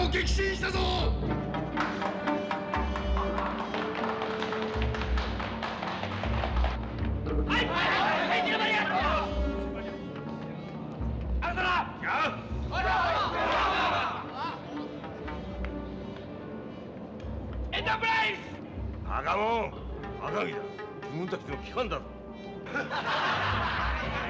を撃沈したぞ。 赤門、赤城だ。自分たちの機関だぞ。